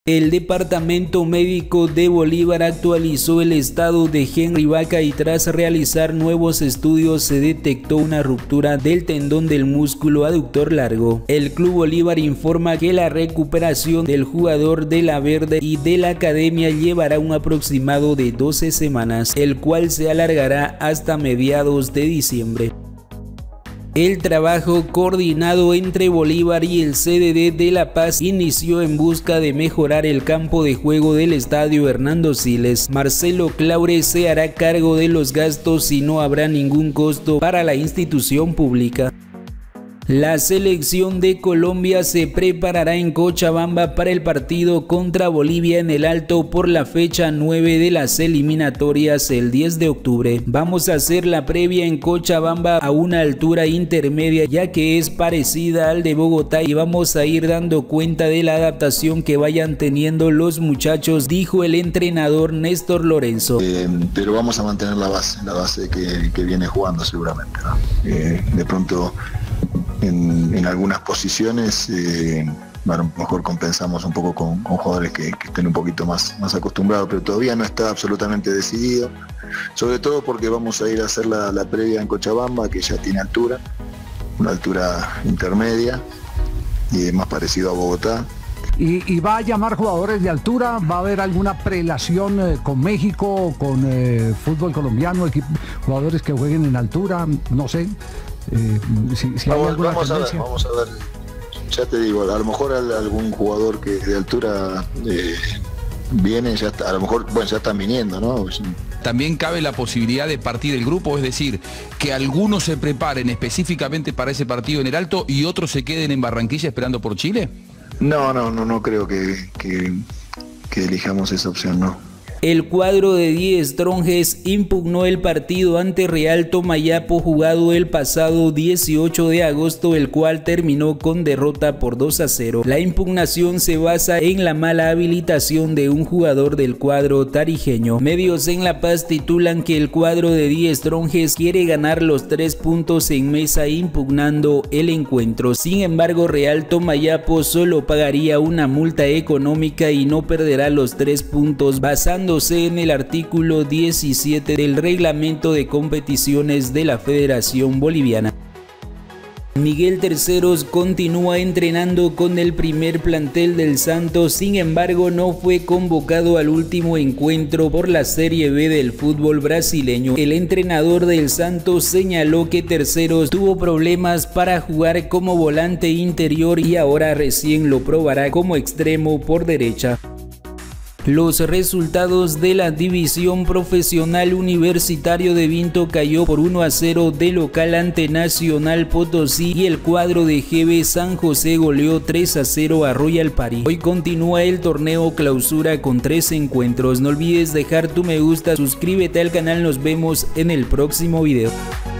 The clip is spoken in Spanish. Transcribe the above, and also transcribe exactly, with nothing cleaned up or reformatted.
El Departamento Médico de Bolívar actualizó el estado de Henry Vaca y tras realizar nuevos estudios se detectó una ruptura del tendón del músculo aductor largo. El Club Bolívar informa que la recuperación del jugador de la Verde y de la academia llevará un aproximado de doce semanas, el cual se alargará hasta mediados de diciembre. El trabajo coordinado entre Bolívar y el C D D de La Paz inició en busca de mejorar el campo de juego del estadio Hernando Siles. Marcelo Claure se hará cargo de los gastos y no habrá ningún costo para la institución pública. La selección de Colombia se preparará en Cochabamba para el partido contra Bolivia en el Alto por la fecha nueve de las eliminatorias el diez de octubre. Vamos a hacer la previa en Cochabamba a una altura intermedia ya que es parecida al de Bogotá y vamos a ir dando cuenta de la adaptación que vayan teniendo los muchachos, dijo el entrenador Néstor Lorenzo. Eh, pero vamos a mantener la base, la base que, que viene jugando seguramente, ¿no? Eh, de pronto En, en algunas posiciones eh, a lo mejor compensamos un poco con, con jugadores que, que estén un poquito más, más acostumbrados, pero todavía no está absolutamente decidido, sobre todo porque vamos a ir a hacer la, la previa en Cochabamba, que ya tiene altura, una altura intermedia y más parecido a Bogotá. Y, y va a llamar jugadores de altura, va a haber alguna prelación eh, con México, con eh, fútbol colombiano, jugadores que jueguen en altura, no sé. Eh, si, si vamos, hay alguna vamos a ver, tendencia. vamos a ver. Ya te digo, a lo mejor algún jugador que de altura eh, viene, ya está, a lo mejor, bueno, ya están viniendo, ¿no? También cabe la posibilidad de partir el grupo, es decir, que algunos se preparen específicamente para ese partido en el Alto y otros se queden en Barranquilla esperando por Chile. No, no, no, no creo que, que, que elijamos esa opción, no. El cuadro de Die Strongest impugnó el partido ante Real Tomayapo jugado el pasado dieciocho de agosto, el cual terminó con derrota por dos a cero. La impugnación se basa en la mala habilitación de un jugador del cuadro tarijeño. Medios en La Paz titulan que el cuadro de Die Strongest quiere ganar los tres puntos en mesa impugnando el encuentro. Sin embargo, Real Tomayapo solo pagaría una multa económica y no perderá los tres puntos basando en el artículo diecisiete del reglamento de competiciones de la Federación Boliviana. Miguel Terceros continúa entrenando con el primer plantel del Santos, sin embargo no fue convocado al último encuentro por la Serie B del fútbol brasileño. El entrenador del Santos señaló que Terceros tuvo problemas para jugar como volante interior y ahora recién lo probará como extremo por derecha. Los resultados de la división profesional Universitario de Vinto cayó por uno a cero de local ante Nacional Potosí y el cuadro de G B San José goleó tres a cero a Royal Party. Hoy continúa el torneo clausura con tres encuentros. No olvides dejar tu me gusta, suscríbete al canal, nos vemos en el próximo video.